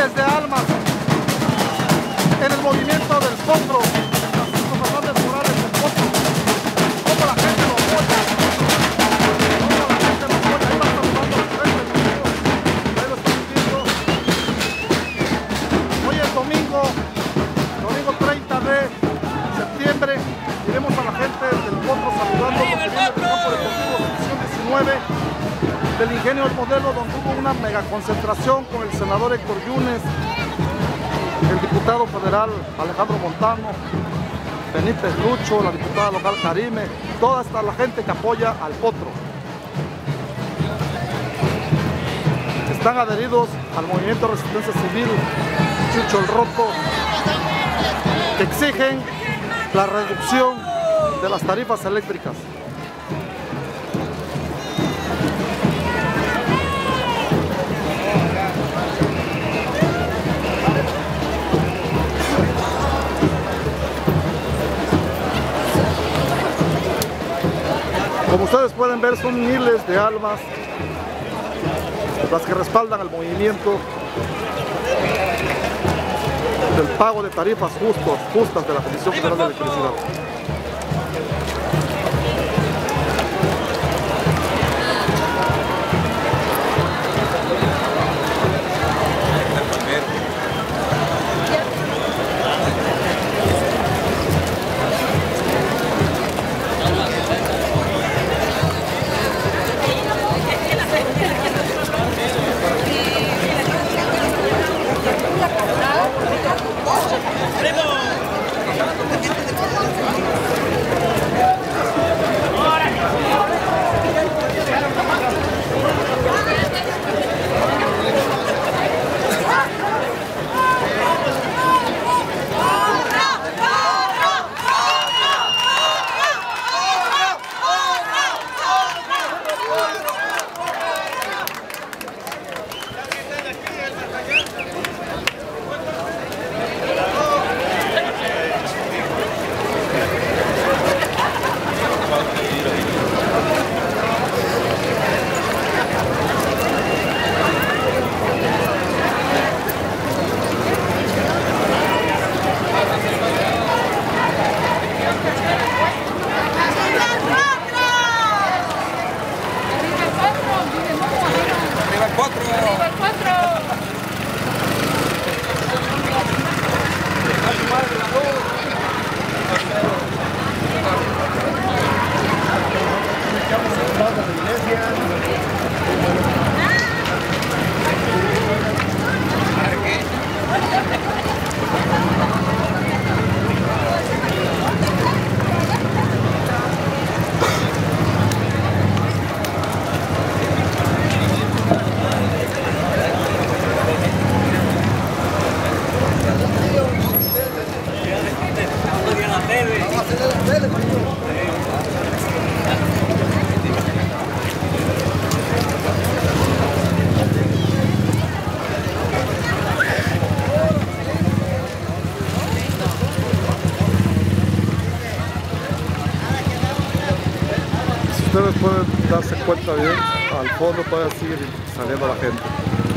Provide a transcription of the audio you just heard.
miles de almas en el movimiento del Potro, Francisco Fernández Morales del Potro. Cómo la gente lo apoya, cómo la gente lo apoya. Ahí va saludando al frente, ahí lo estamos viendo. Hoy es domingo 30 de septiembre. Iremos a la gente del Potro saludando lo que viene del campo deportivo sección 19 del Ingenio del Modelo, donde hubo una mega concentración con el senador Héctor Yunes, el diputado federal Alejandro Montano, Benítez Lucho, la diputada local Karime, toda esta la gente que apoya al Potro. Están adheridos al movimiento de resistencia civil Chucho el Roto, que exigen la reducción de las tarifas eléctricas. Como ustedes pueden ver, son miles de almas las que respaldan al movimiento del pago de tarifas justas de la Comisión Federal de Electricidad. Ustedes pueden darse cuenta bien, al fondo todavía sigue saliendo la gente.